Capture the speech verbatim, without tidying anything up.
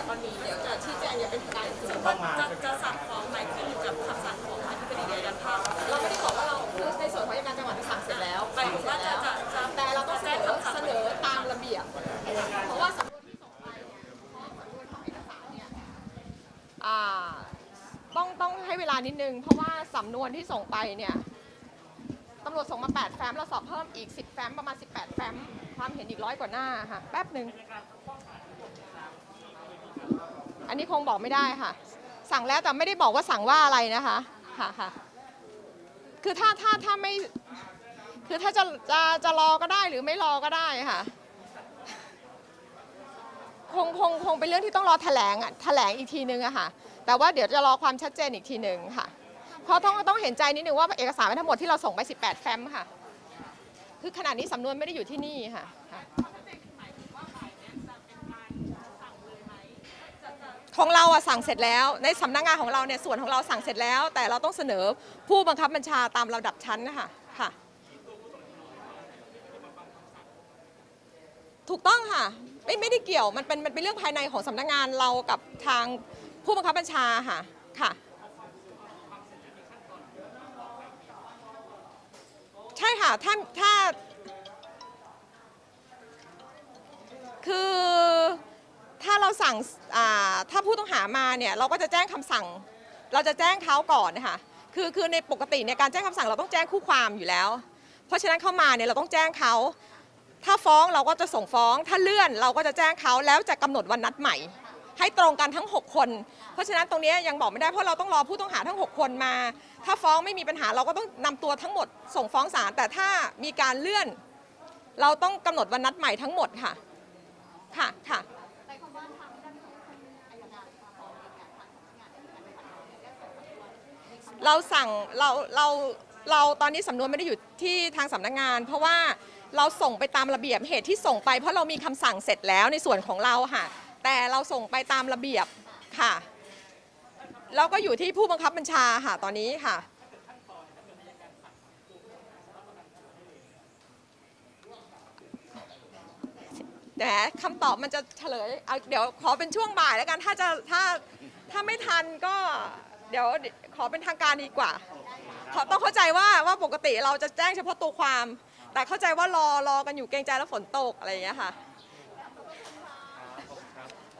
ตอนนี้เดี๋ยวจะชี้แจงอย่างเป็นทางการจะจะสั่งฟ้องไหมขึ้นอยู่กับคำสั่งของอธิบดีอัยการภาคเราไม่ได้บอกว่าเราคือในส่วนของอัยการจังหวัดสั่งเสร็จแล้วไปว่าจะจะจะแต่เราต้องเสนอเสนอตามระเบียบเพราะว่าสำนวนที่ส่งไปเนี่ยเพราะสำนวนของเอกสารเนี่ยอ่าต้องต้องให้เวลานิดนึงเพราะว่าสำนวนที่ส่งไปเนี่ยตำรวจส่งมาแปดแฟ้มเราสอบเพิ่มอีกสิบแฟ้มประมาณสิบแปดแฟ้มความเห็นอีกร้อยกว่าหน้าค่ะแป๊บหนึ่งอันนี้คงบอกไม่ได้ค่ะสั่งแล้วแต่ไม่ได้บอกว่าสั่งว่าอะไรนะคะค่ะค่ะคือถ้าถ้าถ้าไม่คือถ้าจะจะจะรอก็ได้หรือไม่รอก็ได้ค่ะคงคงคงเป็นเรื่องที่ต้องรอแถลงอ่ะแถลงอีกทีนึงอะค่ะแต่ว่าเดี๋ยวจะรอความชัดเจนอีกทีหนึ่งค่ะเพราะต้องต้องเห็นใจนิดนึงว่าเอกสารทั้งหมดที่เราส่งไปสิบแปดแฟ้มค่ะคือขณะนี้สำนวนไม่ได้อยู่ที่นี่ค่ะของเราอะสั่งเสร็จแล้วในสำนักงานของเราเนี่ยส่วนของเราสั่งเสร็จแล้วแต่เราต้องเสนอผู้บังคับบัญชาตามลำดับชั้นนะคะค่ะถูกต้องค่ะไม่ไม่ได้เกี่ยวมันเป็นมันเป็นเรื่องภายในของสำนักงานเรากับทางผู้บังคับบัญชาค่ะค่ะใช่ค่ะถ้าถ้าคือถ้าเราสั่งถ้าผู้ต้องหามาเนี่ยเราก็จะแจ้งคำสั่งเราจะแจ้งเขาก่อนนะคะคือคือในปกติเนี่ยการแจ้งคำสั่งเราต้องแจ้งคู่ความอยู่แล้วเพราะฉะนั้นเข้ามาเนี่ยเราต้องแจ้งเขาถ้าฟ้องเราก็จะส่งฟ้องถ้าเลื่อนเราก็จะแจ้งเขาแล้วจะกำหนดวันนัดใหม่ให้ตรงกันทั้งหกคนเพราะฉะนั้นตรงนี้ยังบอกไม่ได้เพราะเราต้องรอผู้ต้องหาทั้งหกคนมาถ้าฟ้องไม่มีปัญหาเราก็ต้องนำตัวทั้งหมดส่งฟ้องศาลแต่ถ้ามีการเลื่อนเราต้องกำหนดวันนัดใหม่ทั้งหมดค่ะค่ะค่ะเราสั่งเราเราเราตอนนี้สำนวนไม่ได้อยู่ที่ทางสำนักงานเพราะว่าเราส่งไปตามระเบียบเหตุที่ส่งไปเพราะเรามีคำสั่งเสร็จแล้วในส่วนของเราค่ะแต่เราส่งไปตามระเบียบค่ะเราก็อยู่ที่ผู้บังคับบัญชาค่ะตอนนี้ค่ะแต่คำตอบมันจะเฉลยเดี๋ยวขอเป็นช่วงบ่ายแล้วกันถ้าจะถ้าถ้าไม่ทันก็เดี๋ยวขอเป็นทางการดีกว่าต้องเข้าใจว่าว่าปกติเราจะแจ้งเฉพาะตัวความแต่เข้าใจว่ารอรอกันอยู่เกรงใจแล้วฝนตกอะไรอย่างเงี้ยค่ะ